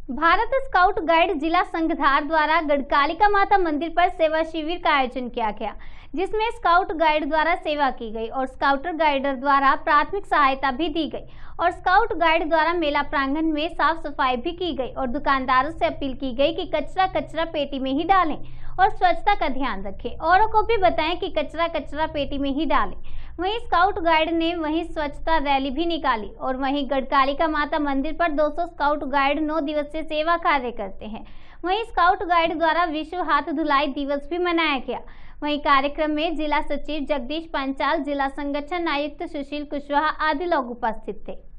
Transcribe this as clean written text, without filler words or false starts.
Bharat scout guide जिला संघधार द्वारा गढ़कालिका माता मंदिर पर सेवा शिविर का आयोजन किया गया, जिसमें स्काउट गाइड द्वारा सेवा की गई और स्काउटर गाइडर द्वारा प्राथमिक सहायता भी दी गई और स्काउट गाइड द्वारा मेला प्रांगण में साफ सफाई भी की गई और दुकानदारों से अपील की गई कि कचरा पेटी में ही डालें और स्वच्छता का ध्यान रखें। औरों को भी बताएं कि कचरा पेटी में ही डालें। वहीं स्काउट गाइड ने वहीं स्वच्छता रैली भी निकाली और वहीं गढ़कालिका माता मंदिर पर 200 स्काउट गाइड 9 दिवसीय सेवा कार्य करते हैं। वहीं स्काउट गाइड द्वारा विश्व हाथ धुलाई दिवस भी मनाया गया। वहीं कार्यक्रम में जिला सचिव जगदीश पंचाल, जिला संगठन आयुक्त सुशील कुशवाहा आदि लोग उपस्थित थे।